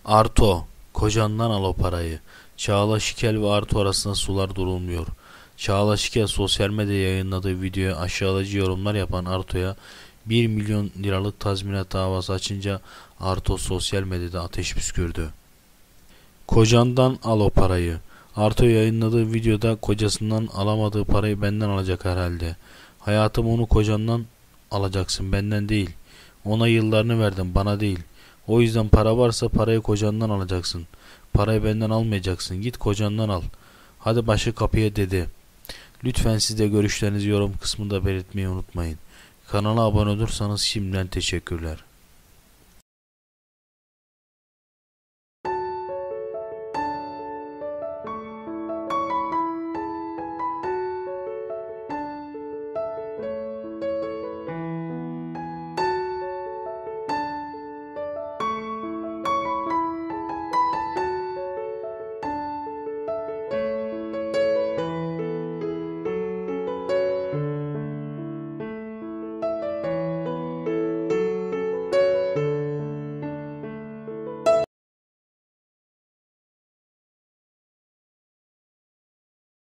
Arto, kocandan al o parayı. Çağla Şikel ve Arto arasında sular durulmuyor. Çağla Şikel sosyal medyada yayınladığı videoya aşağılayıcı yorumlar yapan Arto'ya 1 milyon liralık tazminat davası açınca Arto sosyal medyada ateş püskürdü. Kocandan al o parayı. Arto yayınladığı videoda kocasından alamadığı parayı benden alacak herhalde. Hayatım, onu kocandan alacaksın, benden değil. Ona yıllarını verdim, bana değil. O yüzden para varsa parayı kocandan alacaksın. Parayı benden almayacaksın. Git kocandan al. Hadi başı kapıya dedi. Lütfen siz de görüşlerinizi yorum kısmında belirtmeyi unutmayın. Kanala abone olursanız şimdiden teşekkürler.